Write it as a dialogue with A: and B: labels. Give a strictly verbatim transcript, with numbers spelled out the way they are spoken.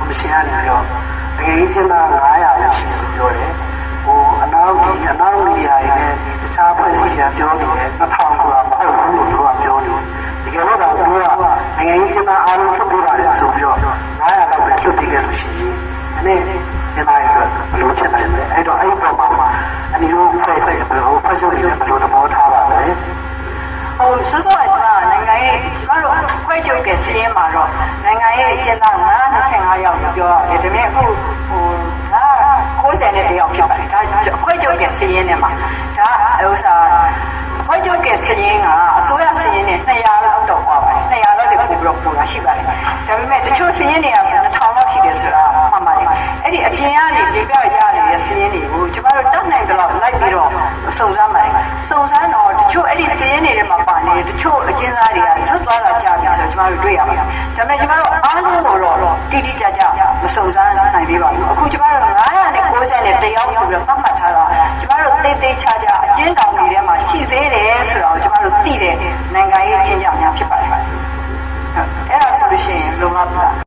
A: မရှိရနေတော့တကယ်ကြီးကျင်းသားnine hundredရှိဆိုပြောတယ်ဟိုအနောက်ဒီအနောက်မီဒီယာတွေနဲ့တခြားဖွဲ့စည်းတွေကပြောနေတယ်two thousandဆိုတာမဟုတ်ဘူးလို့သူကပြောနေတယ်တကယ်လို့သာသူကနိုင်ငံရေးကျင်းသားအားလုံးထုတ်ပြပါတယ်ဆိုပြီးတော့nine hundredလောက်ပဲလွတ်ပြီးခဲ့လို့ရှိရင်အဲ့ဒီနေ့ရဘယ်လိုဖြစ်နိုင်လဲအဲ့တော့အဲ့ဒီပုံမှာအနီတို့ဖွဲ့ဖွဲ့ဟိုဖွဲ့ချုပ်တွေဘယ်လိုသဘောထားပါလဲ
B: ဟိုဆိုဆိုအကျမနိုင်ငံရေးကျမတို့ဖွဲ့ချုပ်တဲ့စီးရင်မှာတော့နိုင်ငံရေးအကျဉ်းသားnine hundred twenty-fiveယောက်ပြောရတယ်ဒါပေမဲ့အခုဟိုဒါninetyနဲ့တယောက်ဖြစ်ပါတယ်ဒါဖွဲ့ချုပ်တဲ့စီးရင်နဲ့မှာဒါဥစ္စာဖွဲ့ချုပ်တဲ့စီးရင်ကအစိုးရစီးရင်နဲ့two hundredလောက်တော့ပါပါတယ်two hundredလောက်တည်းပို့ပြီးတော့ပို့တာရှိပါတယ်ဒါပေမဲ့တချို့စီးရင်တွေကဆိုtwo thousandလောက်ရှိတယ်ဆိုတာမှန်ပါတယ်အဲ့ဒီအပြင်ကနေပြပြရနေတဲ့စီးရင်တွေကိုကျမတို့တတ်နိုင်ကြတော့လိုက်ပြီးတော့စုံစမ်းပါတယ်စုံစမ်းတော့တချို့အဲ့ဒီစီးရင်တွေမှာပါနေတချို့အကျဉ်းသားတွေကလွတ်သွားတာကြာပြီဆိုတော့ကျမတို့တွေ့ရပါတယ်ဒါပေမဲ့ကျမတို့အားလုံးကိုတော့တိတိကျကျမစုံစမ်းနိုင်သေးပါဘူးအခုကျမတို့nine hundred ninetyနဲ့တယောက်ဆိုပြီးတော့သတ်မှတ်ထားတာကျမတို့သေသေးချာချာအကျဉ်းတောင်တွေထဲ